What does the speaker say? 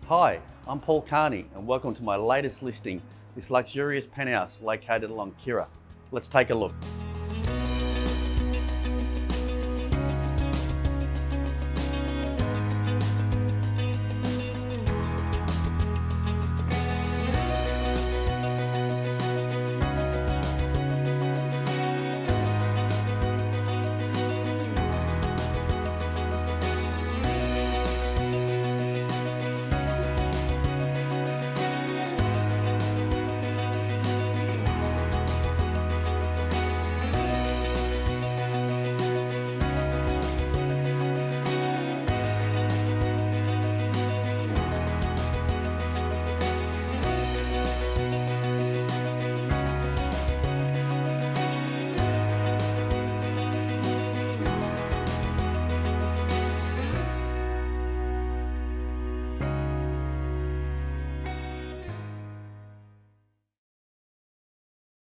Hi, I'm Paul Carney and welcome to my latest listing, this luxurious penthouse located along Kirra. Let's take a look.